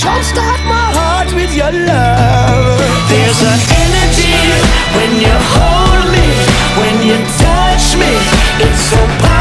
jumpstart my heart with your love. There's an energy when you hold me, when you touch me. It's so powerful.